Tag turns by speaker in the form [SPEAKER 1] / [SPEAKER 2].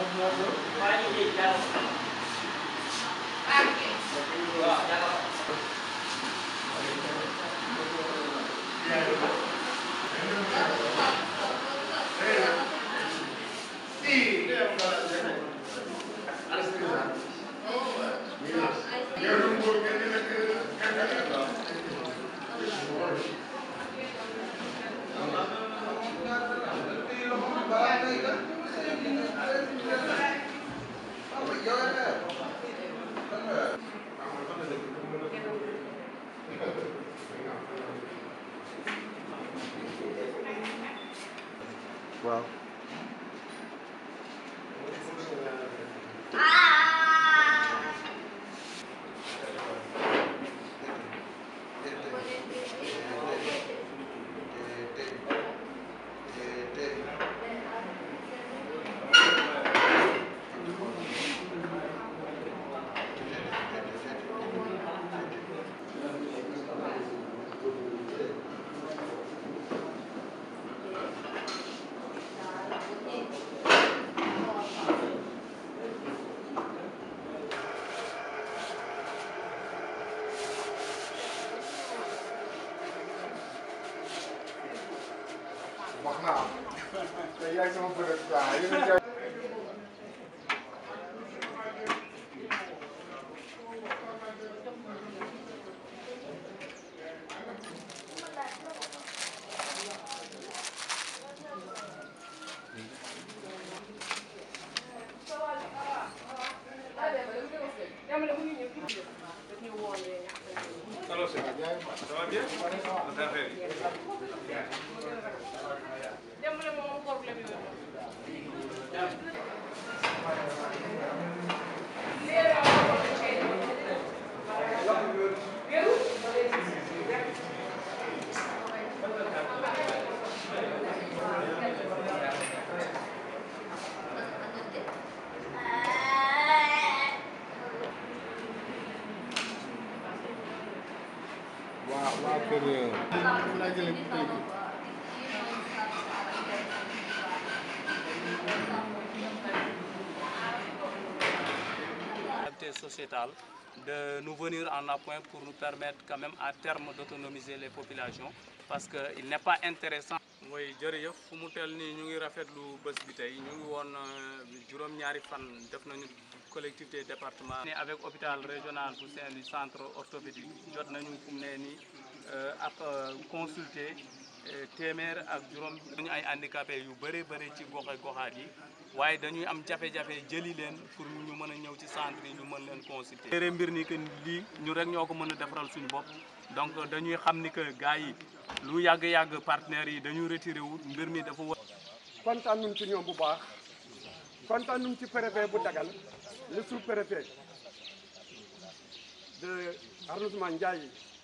[SPEAKER 1] Wow. Wax naa te yaay sama bërëb waaw
[SPEAKER 2] Alors, ça va bien?
[SPEAKER 3] Sociétale de nous venir en appoint pour nous permettre quand même à terme d'autonomiser les populations parce qu'il n'est pas intéressant. mooy jërëjëf fu mu teel nii ñu ngi rafetlu bés bi tey ñu ngi woon juróom-ñaari fan def nañu collectivité département ni avec hôpital régional bu Saint-Louis centre orthopédique jot nañu fu mu ne nii ak consulter téeméer ak juróom ñu ay handicapés yu bëri bëri ci goxaat yi waaye dañuy am jafe-jafe jëli leen pour ñu mën a ñëw ci centre yi ñu mën leen consulter. téere mbir ni que lii ñu rek ñoo ko mën a defaral suñu bopp donc dañuy xam ni que gars yi lu yàgg-yàgg partenaires yi dañuy retiré wu mbir mi dafa war.
[SPEAKER 1] kontaan nañ ci ñoom bu baax kontaan nañ ci préfet bu Dagal le sous-préfet de arrondissement Ndiaye